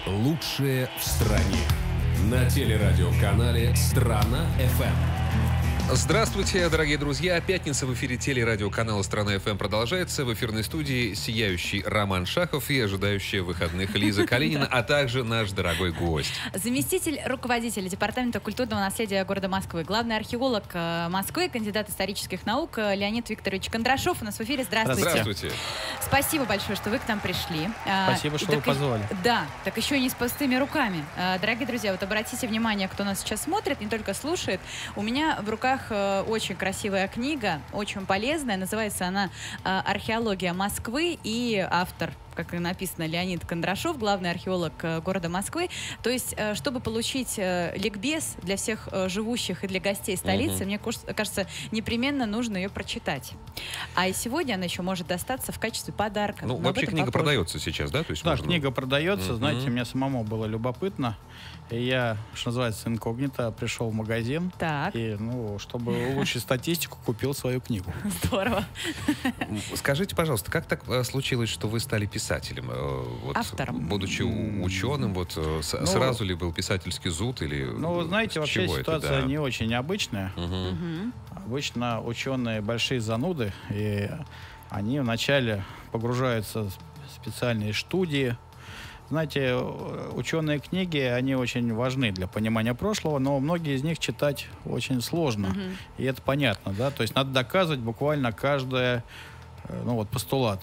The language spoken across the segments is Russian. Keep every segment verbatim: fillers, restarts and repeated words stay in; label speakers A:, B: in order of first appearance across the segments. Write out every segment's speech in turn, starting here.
A: Лучшее в стране. На телерадиоканале «Страна-ФМ».
B: Здравствуйте, дорогие друзья. Пятница в эфире телерадиоканала «Страна-ФМ» продолжается. В эфирной студии сияющий Роман Шахов и ожидающая выходных Лиза Калинина, а также наш дорогой гость.
C: Заместитель руководителя Департамента культурного наследия города Москвы, главный археолог Москвы, кандидат исторических наук Леонид Викторович Кондрашов у нас в эфире. Здравствуйте.
B: Здравствуйте.
C: Спасибо большое, что вы к нам пришли.
D: Спасибо, что
C: так
D: вы позвали.
C: И, да, так еще и не с пустыми руками. Дорогие друзья, вот обратите внимание, кто нас сейчас смотрит, не только слушает. У меня в руках очень красивая книга, очень полезная. Называется она «Археология Москвы», и автор, как и написано, Леонид Кондрашов, главный археолог города Москвы. То есть, чтобы получить ликбез для всех живущих и для гостей столицы, угу. мне кажется, непременно нужно ее прочитать. А и сегодня она еще может достаться в качестве подарка.
B: Ну, вообще книга попозже. Продается сейчас, да? То есть
D: да,
B: можно...
D: книга продается.
B: Угу.
D: Знаете, мне самому было любопытно. И я, что называется, инкогнито, пришел в магазин. Так. И, ну, чтобы улучшить статистику, купил свою книгу.
C: Здорово.
B: Скажите, пожалуйста, как так случилось, что вы стали писателем? Вот,
C: автором.
B: Будучи ученым, вот ну, сразу ли был писательский зуд? Или
D: ну, знаете, вообще ситуация
B: это, да?
D: не очень необычная.
B: Угу.
D: Угу. Обычно ученые большие зануды, и они вначале погружаются в специальные студии. Знаете, ученые книги, они очень важны для понимания прошлого, но многие из них читать очень сложно. Uh-huh. И это понятно, да? То есть надо доказывать буквально каждое, ну вот, постулат.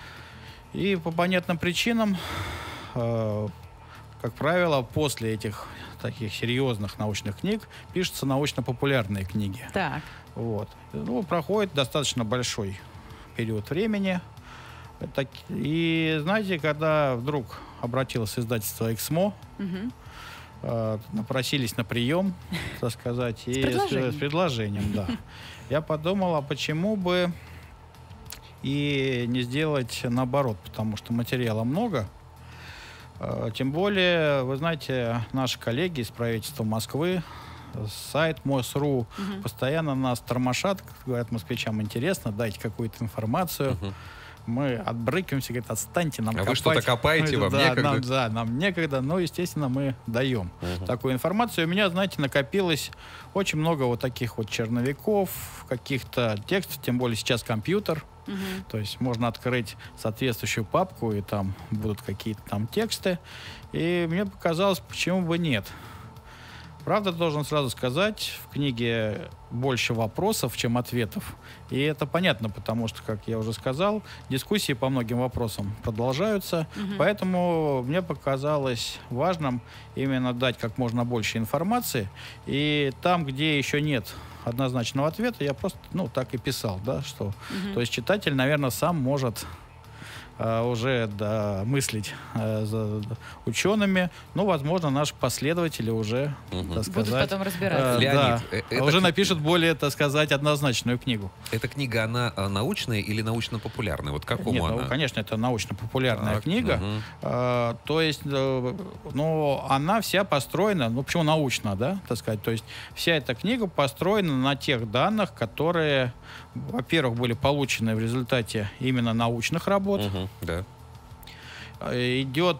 D: И по понятным причинам, э, как правило, после этих таких серьезных научных книг пишутся научно-популярные книги.
C: Так.
D: Вот. Ну, проходит достаточно большой период времени. Так, и знаете, когда вдруг обратилось издательство «Эксмо», угу. э, напросились на прием, так сказать,
C: с,
D: и
C: предложением.
D: С, с предложением, да. Я подумал, а почему бы и не сделать наоборот, потому что материала много. Э, тем более, вы знаете, наши коллеги из правительства Москвы, сайт МОСРУ, угу. постоянно нас тормошат, говорят москвичам: интересно, дайте какую-то информацию. Угу. Мы отбрыкиваемся, говорят: отстаньте, нам
B: а
D: копать.
B: Вы что-то копаете, вам
D: да,
B: некогда?
D: Нам, да, нам некогда, но, естественно, мы даем uh-huh. такую информацию. У меня, знаете, накопилось очень много вот таких вот черновиков, каких-то текстов, тем более сейчас компьютер. Uh-huh. То есть можно открыть соответствующую папку, и там будут какие-то там тексты. И мне показалось, почему бы нет. Правда, должен сразу сказать, в книге больше вопросов, чем ответов. И это понятно, потому что, как я уже сказал, дискуссии по многим вопросам продолжаются. Угу. Поэтому мне показалось важным именно дать как можно больше информации. И там, где еще нет однозначного ответа, я просто, ну, так и писал, да, что... Угу. То есть читатель, наверное, сам может... уже да, мыслить э, за учеными, но, возможно, наши последователи уже,
B: угу.
D: так сказать...
C: Будут потом разбираться.
D: Э,
B: Леонид,
D: да,
B: это
D: уже
B: кни...
D: напишут более, так сказать, однозначную книгу.
B: Эта книга, она научная или научно-популярная? Вот какому
D: Нет,
B: она?
D: Ну, конечно, это научно-популярная
B: так,
D: книга.
B: Угу.
D: Э, то есть, э, ну, она вся построена, ну, почему научно, да, так сказать? То есть, вся эта книга построена на тех данных, которые, во-первых, были получены в результате именно научных работ.
B: Угу. Да.
D: Идет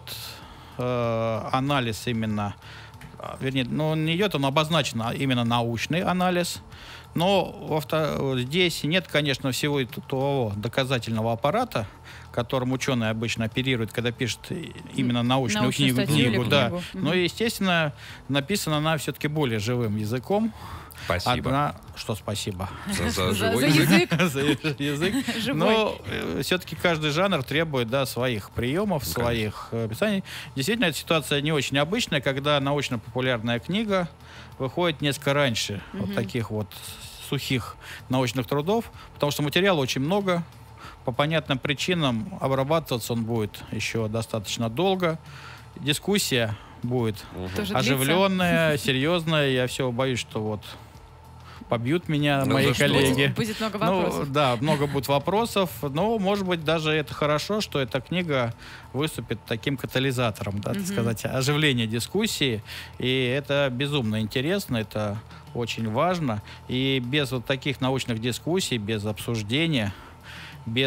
D: э, анализ именно, вернее, ну, не идет, он обозначен именно научный анализ, но здесь нет, конечно, всего того доказательного аппарата, которым ученые обычно оперируют, когда пишут именно научную, научную книгу. книгу, да. книгу. Но, естественно, написана она все-таки более живым языком.
B: Спасибо.
D: Одна... Что спасибо?
B: За, за,
C: за, за язык.
D: За язык. Но э, все-таки каждый жанр требует, да, своих приемов, ну, своих э, описаний. Действительно, эта ситуация не очень обычная, когда научно-популярная книга выходит несколько раньше угу. вот таких вот сухих научных трудов, потому что материала очень много. По понятным причинам обрабатываться он будет еще достаточно долго. Дискуссия будет угу. оживленная, серьезная. Я все боюсь, что вот побьют меня ну, мои коллеги.
C: Будет, будет много вопросов.
D: Ну, да, много будет вопросов. Но, может быть, даже это хорошо, что эта книга выступит таким катализатором, да, mm-hmm. так сказать, оживления дискуссии. И это безумно интересно, это очень важно. И без вот таких научных дискуссий, без обсуждения, без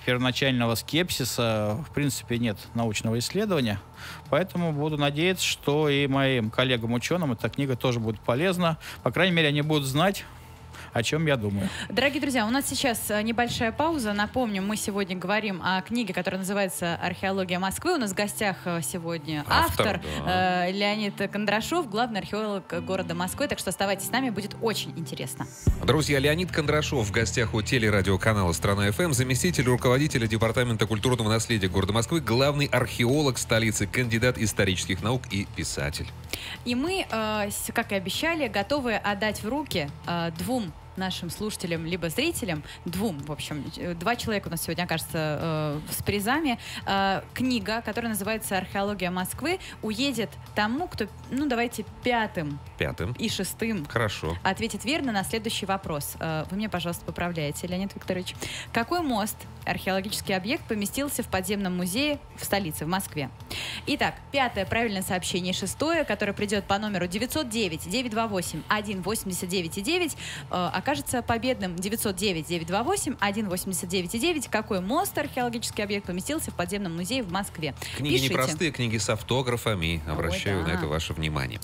D: первоначального скепсиса, в принципе, нет научного исследования. Поэтому буду надеяться, что и моим коллегам-ученым эта книга тоже будет полезна. По крайней мере, они будут знать, о чем я думаю.
C: Дорогие друзья, у нас сейчас небольшая пауза. Напомню, мы сегодня говорим о книге, которая называется «Археология Москвы». У нас в гостях сегодня автор, автор да. э, Леонид Кондрашов, главный археолог города Москвы. Так что оставайтесь с нами, будет очень интересно.
B: Друзья, Леонид Кондрашов в гостях у телерадиоканала «Страна.ФМ», заместитель руководителя Департамента культурного наследия города Москвы, главный археолог столицы, кандидат исторических наук и писатель.
C: И мы, э, как и обещали, готовы отдать в руки э, двум нашим слушателям, либо зрителям, двум, в общем, два человека у нас сегодня окажется э, с призами. Э, книга, которая называется «Археология Москвы», уедет тому, кто, ну, давайте, пятым,
B: пятым
C: и шестым
B: Хорошо.
C: ответит верно на следующий вопрос. Э, вы меня, пожалуйста, поправляете, Леонид Викторович. Какой мост, археологический объект, поместился в подземном музее в столице, в Москве? Итак, пятое правильное сообщение, шестое, которое придет по номеру девятьсот девять девятьсот двадцать восемь сто восемьдесят девять девять, э, окажется победным. Девятьсот девять девятьсот двадцать восемь сто восемьдесят девять девять. Какой мост, археологический объект, поместился в подземном музее в Москве?
B: Книги
C: Пишите.
B: Непростые, книги с автографами. Обращаю
C: Ой, да.
B: на это ваше внимание.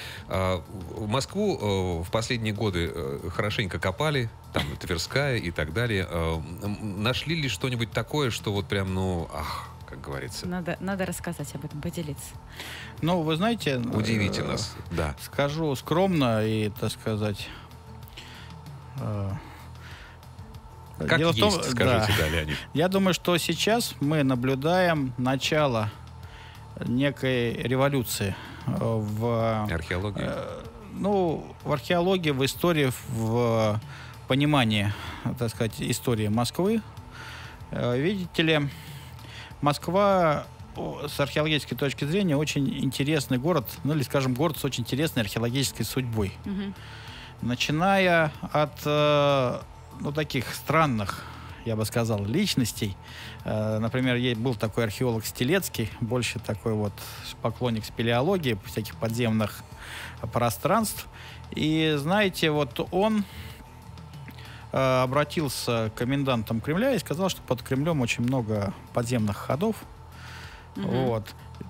B: В Москву в последние годы хорошенько копали, там Тверская и так далее. Нашли ли что-нибудь такое, что вот прям, ну, ах, как говорится?
C: Надо, надо рассказать об этом, поделиться.
D: Ну, вы знаете...
B: Удивите э, нас, да.
D: Скажу скромно и, так сказать... Э,
B: как
D: дело
B: есть,
D: в том,
B: скажите,
D: да,
B: да, Леонид.
D: Я думаю, что сейчас мы наблюдаем начало некой революции в
B: археологии.
D: Э, ну, в археологии, в истории, в понимании, так сказать, истории Москвы. Э, видите ли, Москва с археологической точки зрения очень интересный город, ну или, скажем, город с очень интересной археологической судьбой.
C: Угу.
D: Начиная от э, ну, таких странных, я бы сказал, личностей. Э, например, был такой археолог Стелецкий, больше такой вот поклонник спелеологии, всяких подземных пространств. И, знаете, вот он э, обратился к комендантам Кремля и сказал, что под Кремлем очень много подземных ходов. Угу. Вот.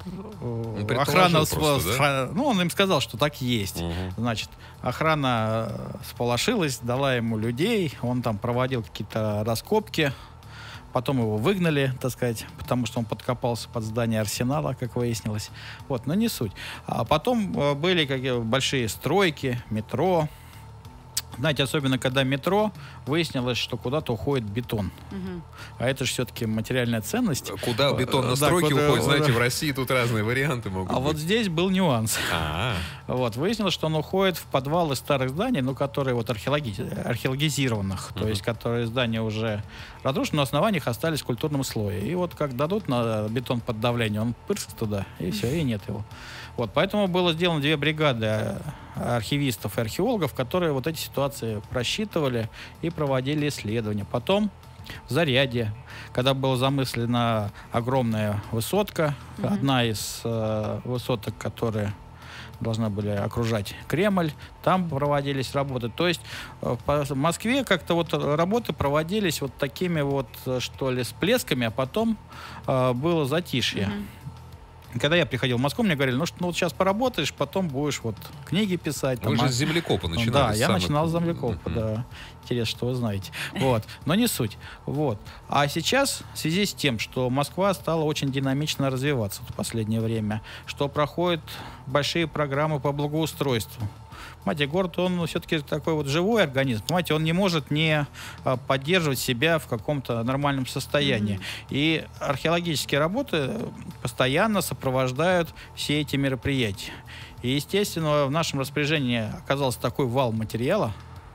D: Охрана,
B: просто, да?
D: Ну, он им сказал, что так есть.
B: Угу.
D: Значит, охрана сполошилась, дала ему людей, он там проводил какие-то раскопки, потом его выгнали, так сказать, потому что он подкопался под здание Арсенала, как выяснилось. Вот, но не суть. А потом были какие большие стройки, метро. Знаете, особенно когда метро, выяснилось, что куда-то уходит бетон. Угу. А это же все-таки материальная ценность.
B: Куда бетон на стройке да, куда, уходит? Знаете, в России тут разные варианты могут
D: а быть. А вот здесь был нюанс.
B: А-а-а. Вот,
D: выяснилось, что он уходит в подвалы старых зданий, ну, которые вот археологи... археологизированных, uh-huh. то есть, которые здания уже разрушены, но основания их остались в культурном слое. И вот как дадут на бетон под давлением, он пырс туда, и все, и нет его. Вот, поэтому было сделано две бригады архивистов и археологов, которые вот эти ситуации просчитывали и проводили исследования. Потом в Зарядье, когда была замыслена огромная высотка, mm-hmm. одна из э, высоток, которые должны были окружать Кремль, там проводились работы. То есть э, по Москве как-то вот работы проводились вот такими вот, что ли, всплесками, а потом э, было затишье. Mm-hmm. Когда я приходил в Москву, мне говорили, ну, что, ну вот сейчас поработаешь, потом будешь вот книги писать.
B: Вы
D: там,
B: же с землекопа начинали.
D: Да, я
B: самых...
D: начинал с землекопа, mm-hmm. да. Интересно, что вы знаете. Вот. Но не суть. Вот. А сейчас, в связи с тем, что Москва стала очень динамично развиваться в последнее время, что проходят большие программы по благоустройству. Понимаете, город, он все-таки такой вот живой организм. Понимаете, он не может не поддерживать себя в каком-то нормальном состоянии. Mm-hmm. И археологические работы постоянно сопровождают все эти мероприятия. И, естественно, в нашем распоряжении оказался такой вал материала,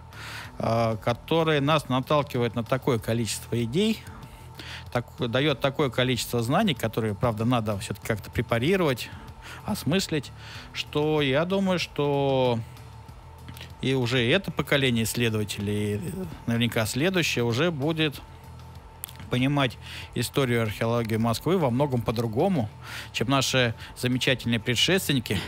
D: который нас наталкивает на такое количество идей, так, дает такое количество знаний, которые, правда, надо все-таки как-то препарировать, осмыслить, что я думаю, что и уже это поколение исследователей, и наверняка следующее, уже будет понимать историю археологии Москвы во многом по-другому, чем наши замечательные предшественники,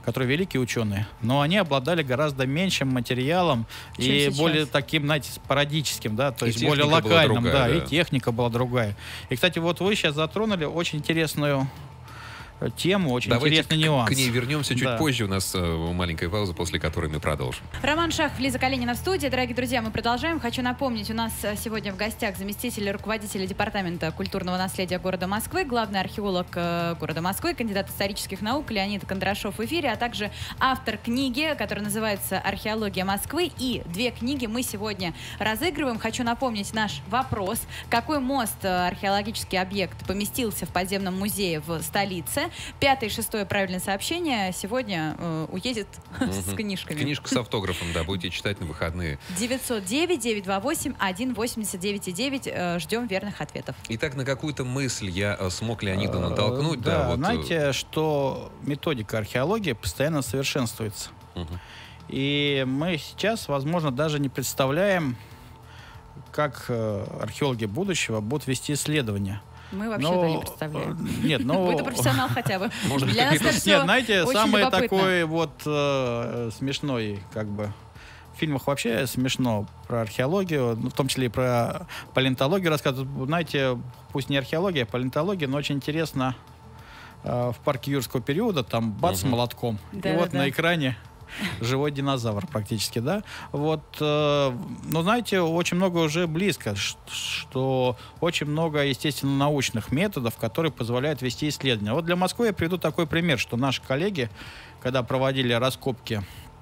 D: которые великие ученые, но они обладали гораздо меньшим материалом
C: Чем
D: и
C: сейчас.
D: более таким, знаете, спорадическим, да, то
B: И
D: есть более
B: техника была
D: локальным,
B: другая,
D: да,
B: да.
D: и техника была другая. И, кстати, вот вы сейчас затронули очень интересную тему, очень
B: Давайте
D: интересный
B: к,
D: нюанс.
B: к ней вернемся чуть
D: Да.
B: позже. У нас э, маленькая пауза, после которой мы продолжим.
C: Роман Шахов, Лиза Калинина в студии. Дорогие друзья, мы продолжаем. Хочу напомнить, у нас э, сегодня в гостях заместитель руководителя Департамента культурного наследия города Москвы, главный археолог э, города Москвы, кандидат исторических наук Леонид Кондрашов в эфире, а также автор книги, которая называется «Археология Москвы». И две книги мы сегодня разыгрываем. Хочу напомнить наш вопрос. Какой мост, э, археологический объект, поместился в подземном музее в столице? Пятое и шестое правильное сообщение сегодня э, уедет с
B: Мгм.
C: книжками.
B: Книжка с автографом, да, будете читать на выходные.
C: девятьсот девять девятьсот двадцать восемь сто восемьдесят девять девять. Э, Ждем верных ответов.
B: Итак, на какую-то мысль я э, смог Леонида натолкнуть.
D: Да,
B: Да, вот, э,
D: знаете, что методика археологии постоянно совершенствуется.
B: мгм.
D: И мы сейчас, возможно, даже не представляем, как э, археологи будущего будут вести исследования.
C: Мы вообще
D: Но,
C: этого не представляем.
D: э, Нет, но...
C: Вы-то профессионал хотя бы.
B: Может быть,
C: Для нас
B: какие-то-
C: это
D: Нет,
C: все
D: знаете,
C: очень
D: самый
C: любопытно.
D: такой вот э, смешной, как бы, в фильмах вообще смешно про археологию, ну, в том числе и про палеонтологию рассказывают. Знаете, пусть не археология, а палеонтология, но очень интересно э, в парке юрского периода, там бац,
B: Мгм.
D: молотком. И
C: Да-да-да.
D: вот на экране живой динозавр практически, да. Вот, э, ну, знаете, очень много уже близко, ш- что очень много, естественно, научных методов, которые позволяют вести исследования. Вот для Москвы я приведу такой пример, что наши коллеги, когда проводили раскопки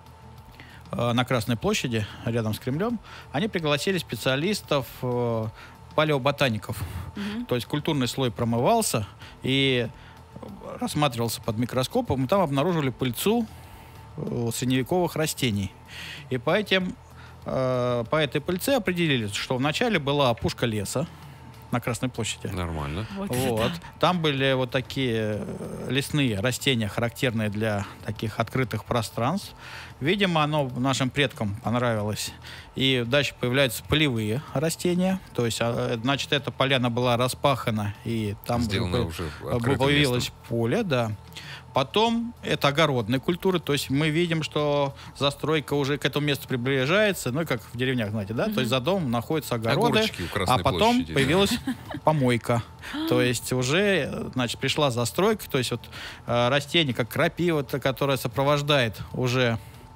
D: э, на Красной площади, рядом с Кремлем, они пригласили специалистов, э, палеоботаников.
C: Мгм.
D: То есть культурный слой промывался и рассматривался под микроскопом, и там обнаружили пыльцу э, средневековых растений. И по этим, э, по этой пыльце определили, что вначале была опушка леса на Красной площади.
B: Нормально.
C: Вот это
D: Вот.
C: да.
D: Там были вот такие э, лесные растения, характерные для таких открытых пространств. Видимо, оно нашим предкам понравилось. И дальше появляются полевые растения. То есть, а, э, значит, эта поляна была распахана, и там
B: Сделано
D: бы-
B: уже
D: бы
B: открытым
D: появилось
B: местом.
D: поле, да. Потом это огородные культуры, то есть мы видим, что застройка уже к этому месту приближается, ну и как в деревнях, знаете, да, то есть за домом находятся огороды,
B: Огурчики у Красной
D: а потом
B: площади, да.
D: появилась помойка. То есть уже, значит, пришла застройка, то есть вот э, растение, как крапива, то, которое сопровождает уже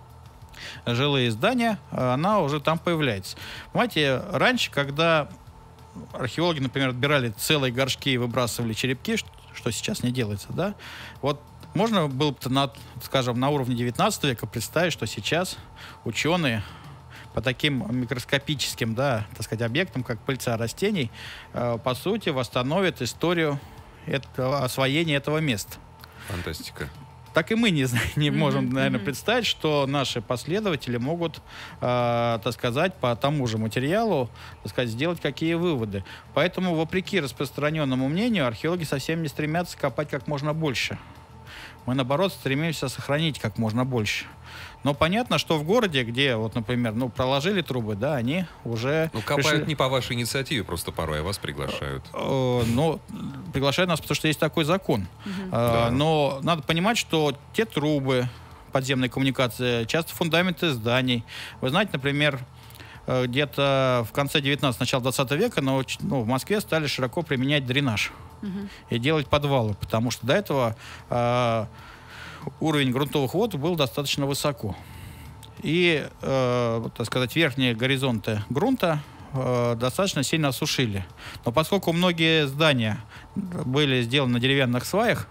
D: жилые здания, э, она уже там появляется. Понимаете, раньше, когда археологи, например, отбирали целые горшки и выбрасывали черепки, что, что сейчас не делается, да, вот можно было бы, на, скажем, на уровне девятнадцатого века представить, что сейчас ученые по таким микроскопическим, да, так сказать, объектам, как пыльца растений, э, по сути, восстановят историю этого, освоения этого места.
B: Фантастика.
D: Так и мы не, зна- не
C: Мгм,
D: можем, наверное,
C: мгм.
D: представить, что наши последователи могут, э, так сказать, по тому же материалу, так сказать, сделать какие выводы. Поэтому, вопреки распространенному мнению, археологи совсем не стремятся копать как можно больше. Мы, наоборот, стремимся сохранить как можно больше. Но понятно, что в городе, где, вот, например, ну, проложили трубы, да, они уже...
B: Ну, копают
D: пришли-
B: не по вашей инициативе, просто порой, а вас приглашают.
D: Э, Ну, приглашают нас, потому что есть такой закон. Э,
B: Да.
D: Но надо понимать, что те трубы подземной коммуникации, часто фундаменты зданий. Вы знаете, например, э, где-то в конце девятнадцатого, начало двадцатого века но, ч- ну, в Москве стали широко применять дренаж
C: Мгм.
D: и делать подвалы, потому что до этого э, уровень грунтовых вод был достаточно высоко. И, э, вот, так сказать, верхние горизонты грунта э, достаточно сильно осушили. Но поскольку многие здания были сделаны на деревянных сваях,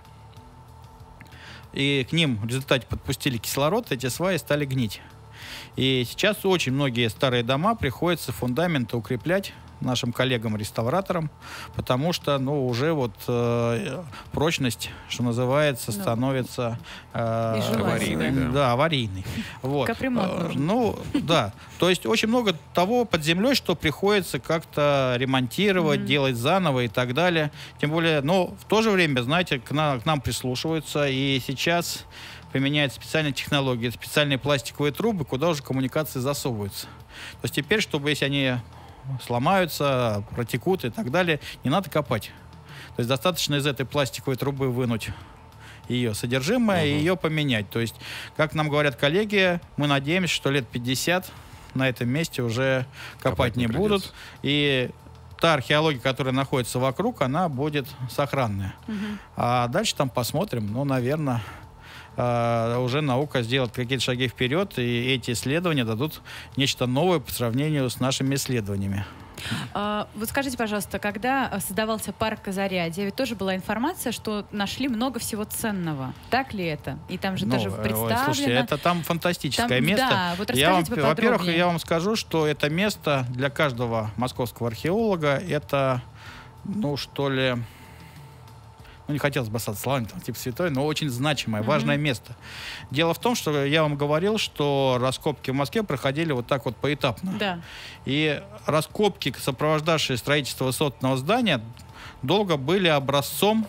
D: и к ним в результате подпустили кислород, эти сваи стали гнить. И сейчас очень многие старые дома приходится фундаменты укреплять нашим коллегам-реставраторам, потому что, ну, уже вот э, прочность, что называется,
C: Ну,
D: становится э,
C: изживаемой,
B: да.
D: да, аварийной. Вот.
C: Капремонт
D: Э,
C: нужен.
D: Ну, да. То есть очень много того под землей, что приходится как-то ремонтировать,
C: Мгм.
D: делать заново и так далее. Тем более, но в то же время, знаете, к, на- к нам прислушиваются, и сейчас применяют специальные технологии, специальные пластиковые трубы, куда уже коммуникации засовываются. То есть теперь, чтобы если они сломаются, протекут и так далее, не надо копать. То есть достаточно из этой пластиковой трубы вынуть ее содержимое uh-huh. и ее поменять. То есть, как нам говорят коллеги, мы надеемся, что лет пятьдесят на этом месте уже копать, копать не, не будут. И та археология, которая находится вокруг, она будет сохранная. Uh-huh. А дальше там посмотрим. Ну, наверное, э, уже наука сделает какие-то шаги вперед, и эти исследования дадут нечто новое по сравнению с нашими исследованиями.
C: А, вот скажите, пожалуйста, когда создавался парк Зарядье, ведь тоже была информация, что нашли много всего ценного. Так ли это? И там же
D: ну,
C: тоже представлено...
D: Слушайте, это там фантастическое
C: там,
D: место.
C: Да, вот
D: я вам,
C: поподробнее.
D: Во-первых, я вам скажу, что это место для каждого московского археолога, это, ну, что ли... Ну, не хотелось бы бросать словами, там, типа святой, но очень значимое, mm-hmm. важное место. Дело в том, что я вам говорил, что раскопки в Москве проходили вот так вот поэтапно.
C: Да.
D: И раскопки, сопровождавшие строительство высотного здания, долго были образцом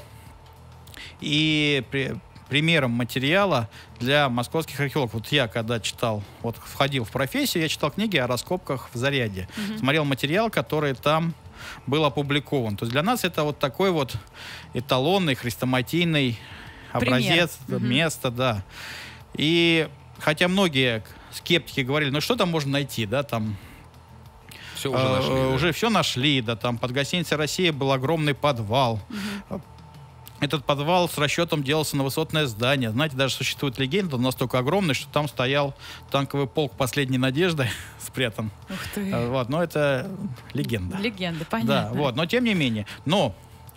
D: и при, примером материала для московских археологов. Вот я, когда читал, вот входил в профессию, я читал книги о раскопках в Зарядье. Mm-hmm. Смотрел материал, который там был опубликован. То есть для нас это вот такой вот эталонный, хрестоматийный образец, Пример. место, угу. да. И хотя многие скептики говорили, ну что там можно найти, да, там...
B: Все уже нашли. Э,
D: да? Уже все нашли, да, там под гостиницей «Россия» был огромный подвал. Угу. Этот подвал с расчетом делался на высотное здание. Знаете, даже существует легенда, он настолько огромный, что там стоял танковый полк «Последней надежды» спрятан.
C: Ух ты.
D: Вот, но это легенда.
C: Легенда, понятно.
D: Да, вот, но тем не менее. Но,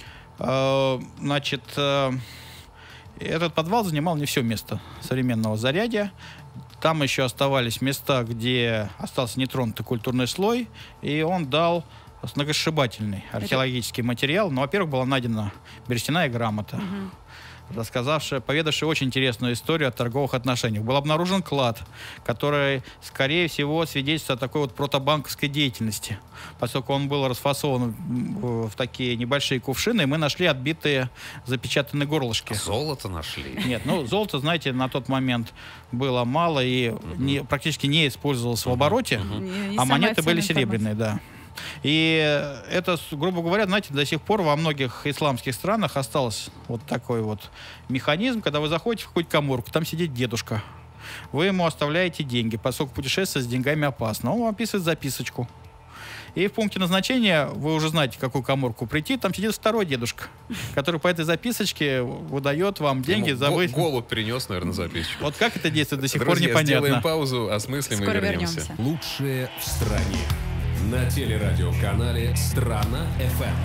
D: э, значит, э, этот подвал занимал не все место современного Зарядья. Там еще оставались места, где остался нетронутый культурный слой, и он дал сногсшибательный археологический материал. Ну, во-первых, была найдена берестяная грамота, угу. рассказавшая, поведавшая очень интересную историю о торговых отношениях. Был обнаружен клад, который, скорее всего, свидетельствует о такой вот протобанковской деятельности, поскольку он был расфасован в такие небольшие кувшины, и мы нашли отбитые запечатанные горлышки.
B: Золото нашли?
D: Нет, ну, золото, знаете, на тот момент было мало и угу. не, практически не использовалось угу. в обороте, угу. не, не а монеты были серебряные, да. И это, грубо говоря, знаете, до сих пор во многих исламских странах остался вот такой вот механизм, когда вы заходите в какую-то каморку, там сидит дедушка, вы ему оставляете деньги, поскольку путешествие с деньгами опасно, он вам описывает записочку. И в пункте назначения вы уже знаете, в какую каморку прийти, там сидит второй дедушка, который по этой записочке выдает вам деньги за вы...
B: Голубь принес, наверное, записочку.
D: Вот как это действует, до сих
B: Друзья,
D: пор непонятно.
B: Сделаем паузу, осмыслим
C: Скоро
B: и вернемся.
C: вернемся.
A: Лучшее в стране. На телерадиоканале «Страна эф эм».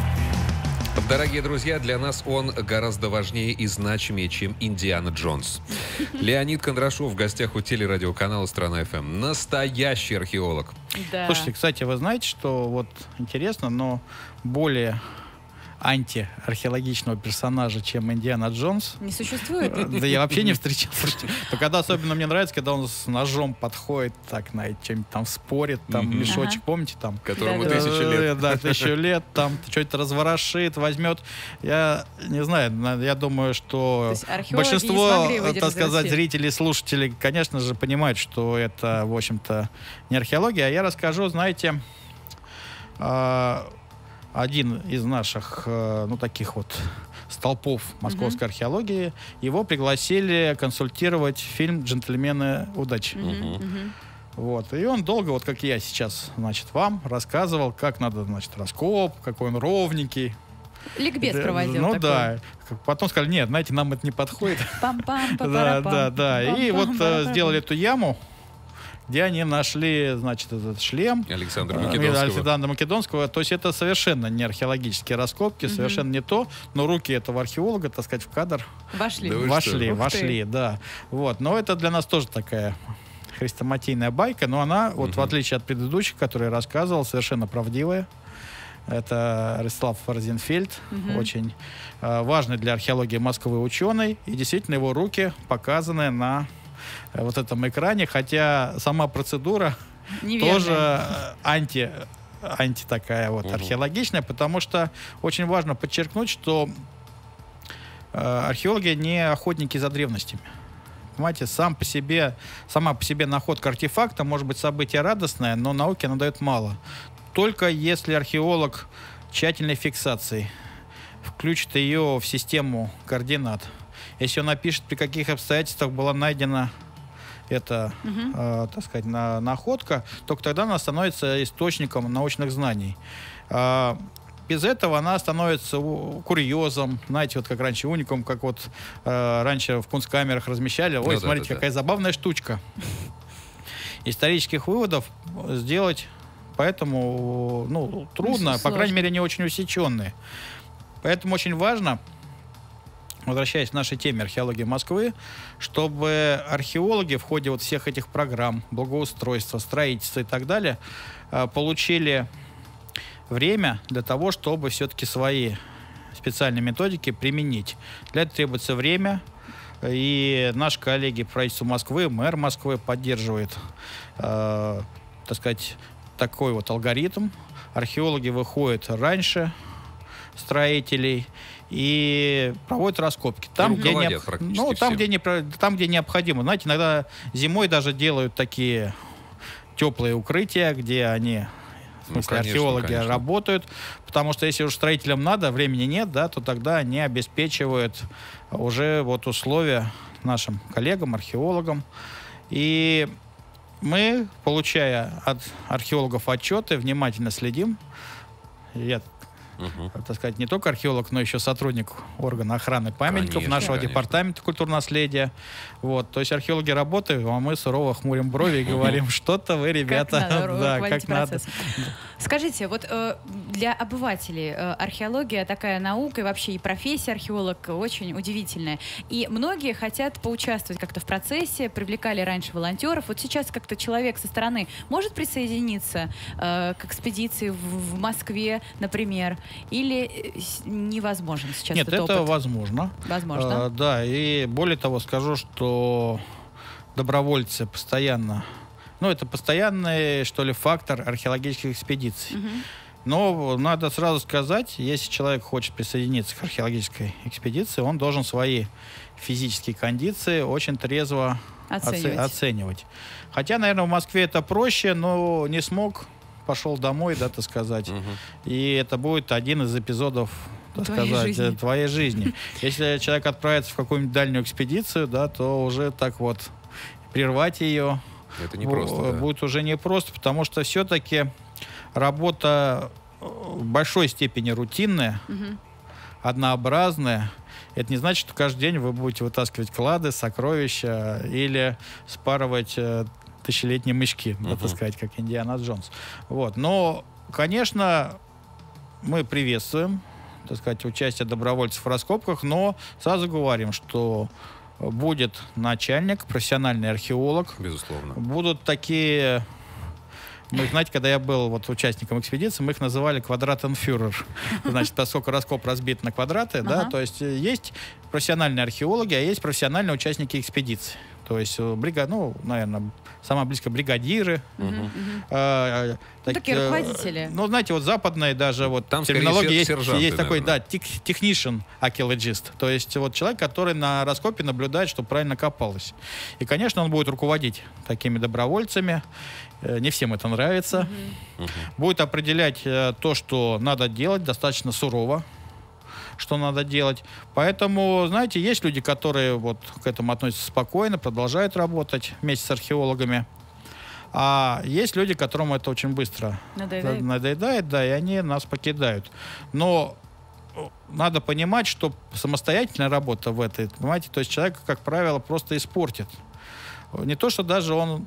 B: Дорогие друзья, для нас он гораздо важнее и значимее, чем Индиана Джонс. Леонид Кондрашов в гостях у телерадиоканала «Страна эф эм». Настоящий археолог.
C: Да.
D: Слушайте, кстати, вы знаете, что вот интересно, но более антиархеологичного персонажа, чем Индиана Джонс.
C: Не существует?
D: Да я вообще не встречал. Но когда особенно мне нравится, когда он с ножом подходит, так, знаете, чем-нибудь там спорит, там mm-hmm. мешочек, ага. помните, там?
B: Которому тысячу лет.
D: Да, тысячу лет, там что-то разворошит, возьмет. Я не знаю, я думаю, что большинство, так сказать, зрителей, слушателей, конечно же, понимают, что это, в общем-то, не археология. А я расскажу, знаете, один из наших, ну, таких вот столпов московской mm-hmm. археологии, его пригласили консультировать фильм «Джентльмены удачи». Mm-hmm. Mm-hmm. Вот. И он долго, вот как я сейчас, значит, вам рассказывал, как надо, значит, раскоп, какой он ровненький.
C: Ликбез проводил.
D: Ну
C: такой.
D: Да. Потом сказали, нет, знаете, нам это не подходит.
C: Пам-пам,
D: да, да, да. И вот сделали эту яму, где они нашли, значит, этот шлем
B: Александра Македонского.
D: Александра Македонского. То есть это совершенно не археологические раскопки, угу. совершенно не то, но руки этого археолога, так сказать, в кадр
C: вошли.
D: Да вошли, вошли, да. Вот. Но это для нас тоже такая хрестоматийная байка, но она, вот угу. в отличие от предыдущих, которые я рассказывал, совершенно правдивая. Это Ростислав Розенфельд, угу. очень э, важный для археологии Москвы ученый, и действительно его руки показаны на вот этом экране, хотя сама процедура неверная. Тоже анти, анти такая вот угу. археологичная, потому что очень важно подчеркнуть, что э, археологи не охотники за древностями. Понимаете, сам по себе, сама по себе находка артефакта может быть событие радостное, но науке она дает мало. Только если археолог тщательной фиксацией включит ее в систему координат Если он напишет, при каких обстоятельствах была найдена эта, угу. э, так сказать, на, находка, только тогда она становится источником научных знаний. Э, без этого она становится курьезом, знаете, вот как раньше уникум, как вот э, раньше в кунсткамерах размещали. Ой, ну, смотрите, да, да, какая да. забавная штучка. Исторических выводов сделать поэтому ну, трудно, по крайней мере, не очень усеченные. Поэтому очень важно, возвращаясь к нашей теме археологии Москвы, чтобы археологи в ходе вот всех этих программ, благоустройства, строительства и так далее, получили время для того, чтобы все-таки свои специальные методики применить. Для этого требуется время, и наши коллеги по правительству Москвы, мэр Москвы поддерживает, э, так сказать, такой вот алгоритм. Археологи выходят раньше строителей и проводят раскопки. Там, где, не, ну, там, где, не, там где необходимо. Знаете, иногда зимой даже делают такие теплые укрытия, где они, в смысле, ну, конечно, археологи конечно. работают. Потому что если уж строителям надо, времени нет, да, то тогда они обеспечивают уже вот условия нашим коллегам, археологам. И мы, получая от археологов отчеты, внимательно следим. Я, угу. так сказать, не только археолог, но еще сотрудник органа охраны памятников, конечно, нашего конечно. департамента культурного наследия. Вот, то есть археологи работают, а мы сурово хмурим брови и говорим, что-то вы, ребята, да, как надо.
C: Скажите, вот э, для обывателей э, археология такая наука и вообще и профессия археолог очень удивительная. И многие хотят поучаствовать как-то в процессе, привлекали раньше волонтеров. Вот сейчас как-то человек со стороны может присоединиться э, к экспедиции в, в Москве, например, или невозможно сейчас
D: Нет,
C: этот
D: это
C: опыт?
D: возможно.
C: Возможно.
D: Э, да, и более того скажу, что добровольцы постоянно... Ну, это постоянный, что ли, фактор археологических экспедиций. Uh-huh. Но надо сразу сказать, если человек хочет присоединиться к археологической экспедиции, он должен свои физические кондиции очень трезво оценивать. Оце- оценивать. Хотя, наверное, в Москве это проще, но не смог, пошел домой, да, так сказать. Uh-huh. И это будет один из эпизодов, так твоей сказать, жизни. твоей жизни. Если человек отправится в какую-нибудь дальнюю экспедицию, да, то уже так вот прервать ее...
B: Это не просто, да.
D: будет уже непросто, потому что все-таки работа в большой степени рутинная, угу. однообразная. Это не значит, что каждый день вы будете вытаскивать клады, сокровища или спарывать э, тысячелетние мешки, угу. да, так сказать, как Индиана Джонс. Вот. Но, конечно, мы приветствуем, так сказать, участие добровольцев в раскопках, но сразу говорим, что будет начальник, профессиональный археолог.
B: Безусловно.
D: Будут такие... Мы, знаете, когда я был вот участником экспедиции, мы их называли квадратенфюрер. Значит, поскольку раскоп разбит на квадраты, ага. да, то есть есть профессиональные археологи, а есть профессиональные участники экспедиции. То есть, брига, ну, наверное, самое близко бригадиры. Uh-huh. э,
C: так, такие э, руководители.
D: Ну, знаете, вот западные даже вот
B: там
D: терминология есть, есть такой,
B: наверное.
D: да, technician archaeologist. То есть вот человек, который на раскопе наблюдает, чтобы правильно копалось. И, конечно, он будет руководить такими добровольцами. Э, не всем это нравится. Uh-huh. Uh-huh. Будет определять э, то, что надо делать, достаточно сурово. Что надо делать. Поэтому, знаете, есть люди, которые вот к этому относятся спокойно, продолжают работать вместе с археологами. А есть люди, которым это очень быстро надоедает, надоедает да, и они нас покидают. Но надо понимать, что самостоятельная работа в этой, понимаете, то есть человек, как правило, просто испортит. Не то, что даже он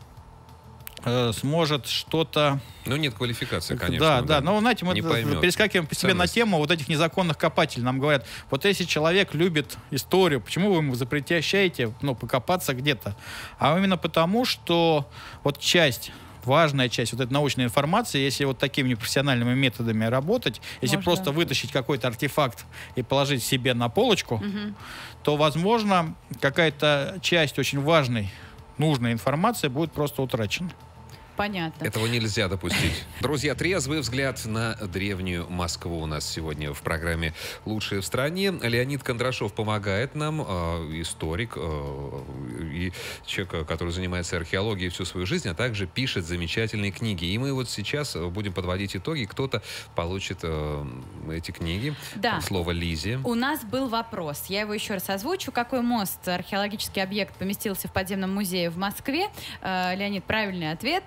D: э, сможет что-то...
B: Ну, нет квалификации, конечно.
D: Да, да, да. Но, знаете, мы перескакиваем по себе на тему вот этих незаконных копателей. Нам говорят, вот если человек любит историю, почему вы ему запрещаете, ну, покопаться где-то? А именно потому, что вот часть, важная часть вот этой научной информации, если вот такими непрофессиональными методами работать, если Можно. просто вытащить какой-то артефакт и положить себе на полочку, угу. то, возможно, какая-то часть очень важной, нужной информации будет просто утрачена.
C: Понятно.
B: Этого нельзя допустить. Друзья, трезвый взгляд на древнюю Москву у нас сегодня в программе «Лучшие в стране». Леонид Кондрашов помогает нам, э, историк, э, и человек, который занимается археологией всю свою жизнь, а также пишет замечательные книги. И мы вот сейчас будем подводить итоги. Кто-то получит э, эти книги.
C: Да.
B: Слово Лизе.
C: У нас был вопрос. Я его еще раз озвучу. Какой мост, археологический объект, поместился в подземном музее в Москве? Э, Леонид, правильный ответ.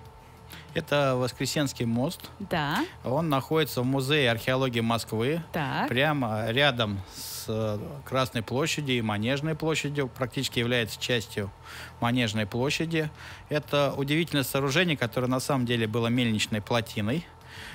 D: Это Воскресенский мост.
C: Да.
D: Он находится в Музее археологии Москвы.
C: Так.
D: Прямо рядом с Красной площадью и Манежной площадью. Практически является частью Манежной площади. Это удивительное сооружение, которое на самом деле было мельничной плотиной.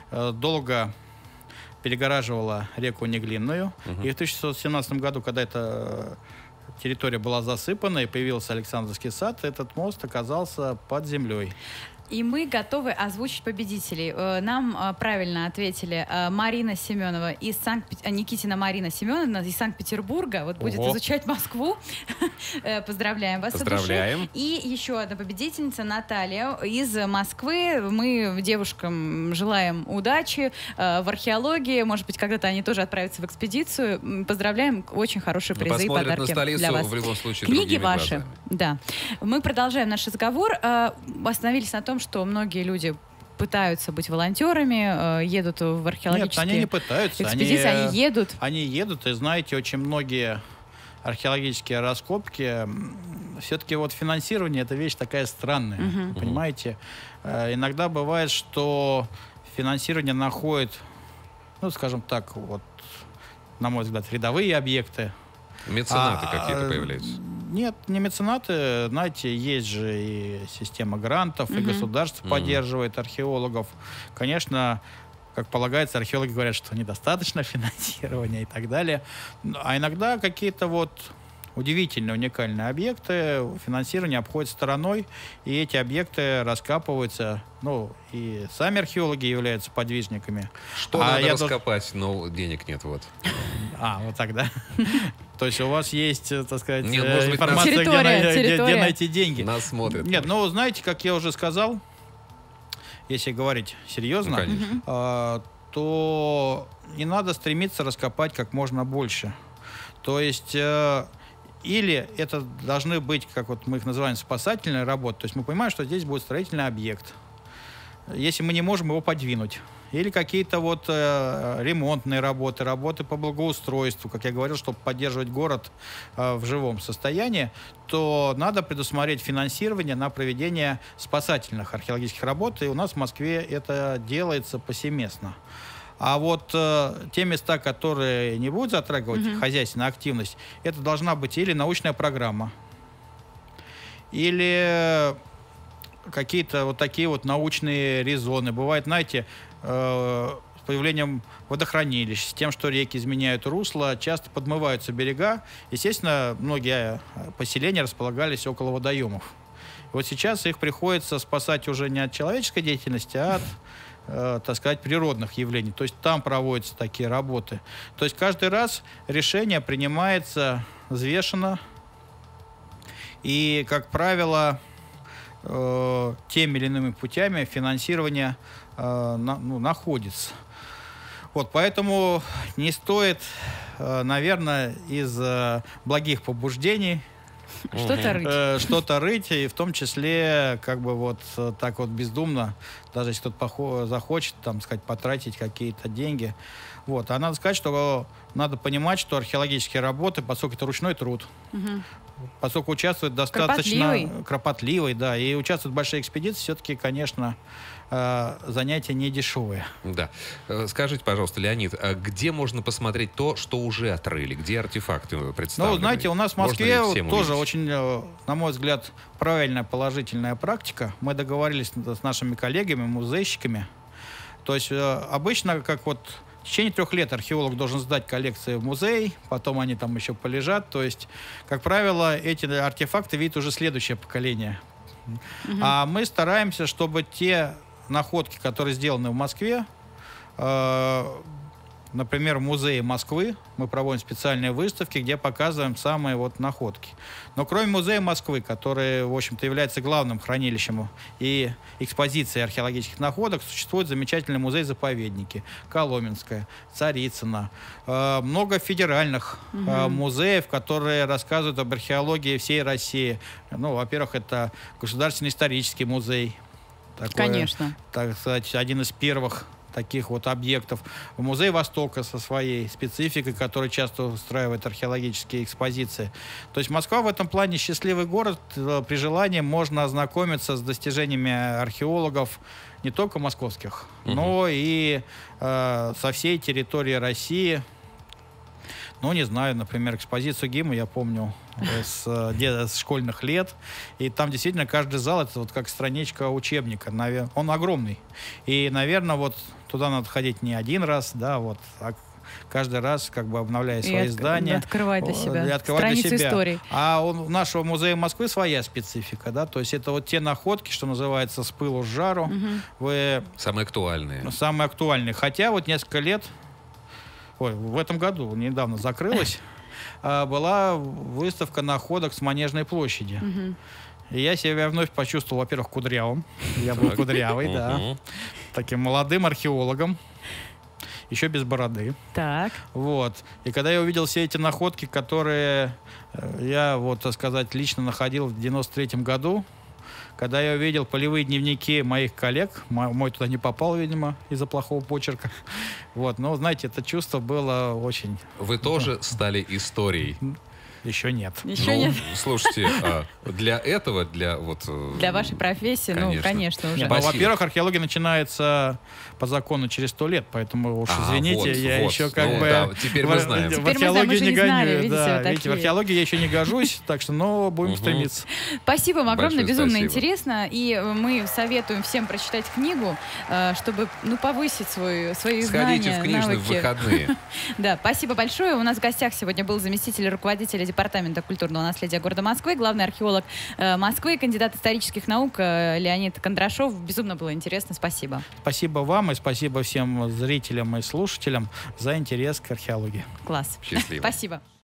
D: Долго перегораживало реку Неглинную. Угу. И в тысяча девятьсот семнадцатом году, когда эта территория была засыпана и появился Александровский сад, этот мост оказался под землей.
C: И мы готовы озвучить победителей. Нам правильно ответили Марина Семенова из Санкт... Никитина Марина Семеновна из Санкт-Петербурга. Вот будет
B: Ого.
C: изучать Москву. Поздравляем вас.
B: Поздравляем.
C: И еще одна победительница Наталья из Москвы. Мы девушкам желаем удачи в археологии. Может быть, когда-то они тоже отправятся в экспедицию. Поздравляем. Очень хорошие призы и подарки
B: на столицу,
C: для вас.
B: В любом случае,
C: книги ваши.
B: Глазами.
C: Да. Мы продолжаем наш разговор. Остановились на том, что многие люди пытаются быть волонтерами, едут в археологические
D: Нет, они не пытаются.
C: экспедиции, они, они едут.
D: Они едут, и знаете, очень многие археологические раскопки, все-таки вот финансирование — это вещь такая странная, uh-huh. понимаете? Uh-huh. Иногда бывает, что финансирование находит, ну, скажем так, вот, на мой взгляд, рядовые объекты.
B: Меценаты
D: а,
B: какие-то появляются?
D: Нет, не меценаты. Знаете, есть же и система грантов, uh-huh. и государство uh-huh. поддерживает археологов. Конечно, как полагается, археологи говорят, что недостаточно финансирования и так далее. А иногда какие-то вот удивительные, уникальные объекты финансирование обходит стороной, и эти объекты раскапываются. Ну, и сами археологи являются подвижниками.
B: Что
D: а
B: надо
D: я
B: раскопать, но денег нет, вот.
D: А, вот тогда. То есть у вас есть, так сказать,
B: Нет, может быть,
D: информация,
C: территория,
D: где, где,
C: территория.
D: где найти деньги.
B: Нас смотрят.
D: Нет, ну, знаете, как я уже сказал, если говорить серьезно,
B: ну, конечно.
D: а, то не надо стремиться раскопать как можно больше. То есть... А, или это должны быть, как вот мы их называем, спасательные работы. То есть мы понимаем, что здесь будет строительный объект. Если мы не можем его подвинуть. Или какие-то вот э, ремонтные работы, работы по благоустройству, как я говорил, чтобы поддерживать город э, в живом состоянии, то надо предусмотреть финансирование на проведение спасательных археологических работ. И у нас в Москве это делается повсеместно. А вот э, те места, которые не будут затрагивать mm-hmm. хозяйственную активность, это должна быть или научная программа, или какие-то вот такие вот научные резоны. Бывает, знаете, э, с появлением водохранилищ, с тем, что реки изменяют русло, часто подмываются берега. Естественно, многие поселения располагались около водоемов. И вот сейчас их приходится спасать уже не от человеческой деятельности, а от так сказать, природных явлений. То есть там проводятся такие работы. То есть каждый раз решение принимается взвешенно. И, как правило, э, теми или иными путями финансирование э, на, ну, находится. Вот, поэтому не стоит, э, наверное, из э, благих побуждений
C: Что-то рыть.
D: Э, что-то рыть, и в том числе, как бы вот так вот бездумно, даже если кто-то захочет, там, сказать, потратить какие-то деньги. Вот. А надо сказать, что надо понимать, что археологические работы, поскольку это ручной труд, угу. поскольку участвуют достаточно...
C: Кропотливый.
D: Кропотливый, да, и участвуют в большой экспедиции, все-таки, конечно, занятия не дешевые.
B: Да. Скажите, пожалуйста, Леонид, а где можно посмотреть то, что уже отрыли? Где артефакты представлены?
D: Ну, знаете, у нас в Москве тоже
B: увидеть?
D: очень, на мой взгляд, правильная, положительная практика. Мы договорились с нашими коллегами, музейщиками. То есть обычно, как вот в течение трех лет археолог должен сдать коллекции в музей, потом они там еще полежат. То есть, как правило, эти артефакты видит уже следующее поколение. Угу. А мы стараемся, чтобы те находки, которые сделаны в Москве, э, Например, в музее Москвы мы проводим специальные выставки, где показываем самые вот находки. Но кроме музея Москвы, который, в общем-то, является главным хранилищем и экспозицией археологических находок, существует замечательный музей-заповедники. Коломенская, Царицына. Э, много федеральных угу. э, музеев, которые рассказывают об археологии всей России. Ну, во-первых, это Государственный исторический музей. Такое,
C: Конечно.
D: Так сказать, один из первых таких вот объектов. Музей Востока со своей спецификой, который часто устраивает археологические экспозиции. То есть Москва в этом плане счастливый город. При желании можно ознакомиться с достижениями археологов не только московских, угу. но и э, со всей территории России. Ну, не знаю, например, экспозицию ГИМа я помню с, с школьных лет. И там действительно каждый зал — это вот как страничка учебника. Он огромный. И, наверное, вот туда надо ходить не один раз, да, вот, а каждый раз как бы обновляя свои
C: и
D: здания.
C: Открывать для себя.
D: И открывать
C: Страницу
D: для себя.
C: Истории.
D: А у нашего музея Москвы своя специфика, да, то есть это вот те находки, что называется, с пылу с жару.
C: Угу.
D: Вы...
B: Самые актуальные.
D: Самые актуальные. Хотя вот несколько лет, ой, в этом году, недавно закрылась, была выставка находок с Манежной площади.
C: Угу.
D: И я себя вновь почувствовал, во-первых, кудрявым. Я был кудрявый, да. Таким молодым археологом. Еще без бороды.
C: Так.
D: Вот. И когда я увидел все эти находки, которые я, вот, так сказать, лично находил в девяносто третьем году, когда я увидел полевые дневники моих коллег, мой туда не попал, видимо, из-за плохого почерка. Вот. Но, знаете, это чувство было очень...
B: Вы тоже стали историей?
D: Еще нет.
C: Еще
B: ну,
C: нет.
B: Слушайте, а для этого, для вот...
C: Для вашей профессии,
B: конечно.
C: ну, конечно, уже.
D: Ну, во-первых, археология начинается по закону через сто лет, поэтому уж
B: а,
D: извините,
B: вот,
D: я
B: вот.
D: еще как
B: ну,
D: бы...
B: Да, теперь мы знаем.
D: В,
C: теперь
D: в археологию
C: мы знаем,
D: не
C: не знали,
D: гоню.
C: видите,
D: Да,
C: вот
D: видите, в археологию я еще не гожусь, так что, но будем стремиться.
C: Спасибо вам огромное,
B: Большое
C: безумно
B: спасибо.
C: интересно. И мы советуем всем прочитать книгу, чтобы, ну, повысить свою, свои
B: Сходите
C: знания,
B: в книжный в
C: навыки.
B: выходные.
C: Да, спасибо большое. У нас в гостях сегодня был заместитель руководителя Департамента культурного наследия города Москвы, главный археолог э, Москвы, кандидат исторических наук э, Леонид Кондрашов. Безумно было интересно. Спасибо.
D: Спасибо вам и спасибо всем зрителям и слушателям за интерес к археологии.
C: Класс.
B: Счастливо.
C: Спасибо.